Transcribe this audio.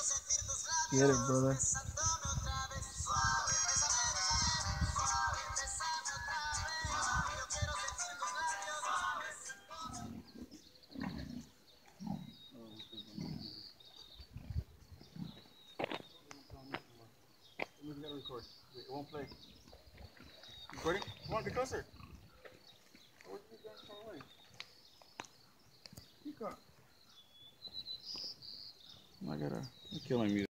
Get it, brother. We gotta record. It won't play. Recording? Come on, get closer. What are you guys far away? Peacock. I gotta kill my music.